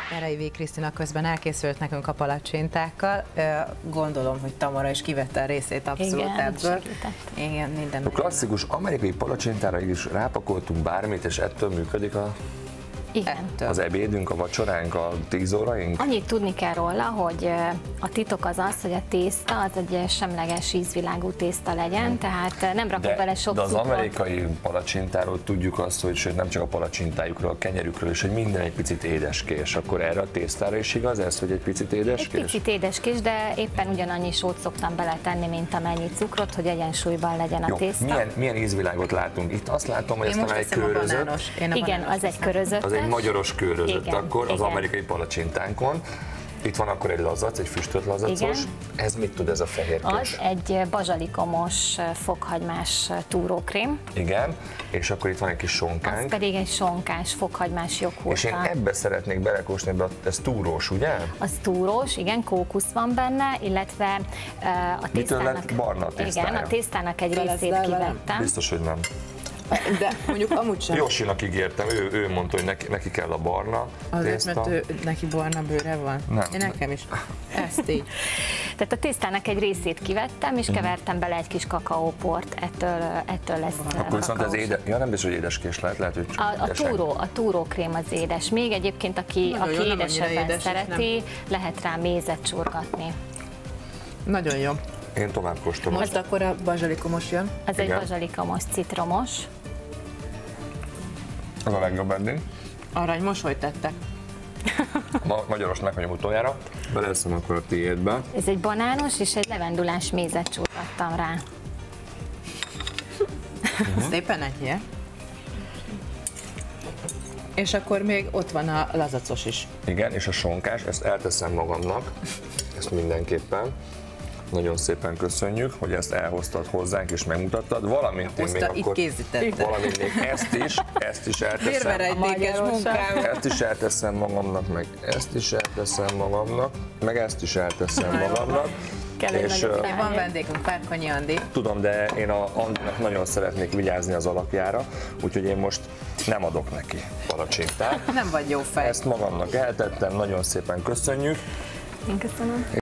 Erei V. Krisztina közben elkészült nekünk a palacsintákkal. Gondolom, hogy Tamara is kivette a részét abszolút ebből. Igen, minden. A klasszikus amerikai palacsintára is rápakoltunk bármit, és ettől működik az ebédünk, a vacsoránk, a 10 óraink? Annyit tudni kell róla, hogy a titok az, hogy a tészta az egy semleges ízvilágú tészta legyen, tehát nem rakok bele sok cukrot. De az amerikai palacsintáról tudjuk azt, hogy sőt, nem csak a palacsintájukról, a kenyerükről is, hogy minden egy picit édeskés. Akkor erre a tésztára is igaz ez, hogy egy picit édeskés? Egy picit édeskés, de éppen ugyanannyi sót szoktam beletenni, mint amennyi cukrot, hogy egyensúlyban legyen a tészta. Milyen ízvilágot látunk? Itt azt látom, hogy ez talán egy körözött. Igen, az egy körözött. Az egy magyaros körözött akkor az amerikai palacsintánkon. Itt van akkor egy lazac, egy füstölt lazacos. Igen. Ez mit tud, ez a fehérkés? Az egy bazsalikomos, fokhagymás túrókrém. Igen, és akkor itt van egy kis sonkánk. Az pedig egy sonkás, fokhagymás joghurttal. És én ebbe szeretnék belekóstolni, ez túrós, ugye? Az túrós, igen, kókusz van benne, illetve a tésztának... Mitől lett barna a tésztája? Igen, a tésztának egy részét kivettem. Biztos, hogy nem. De mondjuk amúgy sem. Josinak ígértem, ő mondta, hogy neki kell a barna tészta. Azért, mert neki barna bőre van? Nem. Én nekem is. Ezt így. Tehát a tésztának egy részét kivettem, és kevertem bele egy kis kakaóport, ettől lesz akkor viszont ez édes, nem biztos, hogy édeskés lehet, hogy a túrókrém az édes. Még egyébként, aki édesebben szereti, lehet rá mézet csorgatni. Nagyon jó. Én tovább kóstolom. Most akkor a bazsalikomos jön. Ez egy bazsalikomos, citromos. Az a legjobb eddig. Arany mosolyt tettek. Magyaros meghagyom utoljára. Beleszem akkor a tiédbe. Ez egy banános és egy levendulás mézet csorgattam rá. Szépen egy. És akkor még ott van a lazacos is. Igen, és a sonkás, ezt elteszem magamnak. Ezt mindenképpen. Nagyon szépen köszönjük, hogy ezt elhoztad hozzánk és megmutattad, valamint én még akkor ezt is elteszem. Ezt is elteszem magamnak, meg ezt is elteszem magamnak, meg ezt is elteszem magamnak. És van vendégünk, Párkonyi Andi. Tudom, de én a Andinak nagyon szeretnék vigyázni az alakjára, úgyhogy én most nem adok neki palacsintát. Nem vagy jó fej. Ezt magamnak eltettem, nagyon szépen köszönjük. Én köszönöm.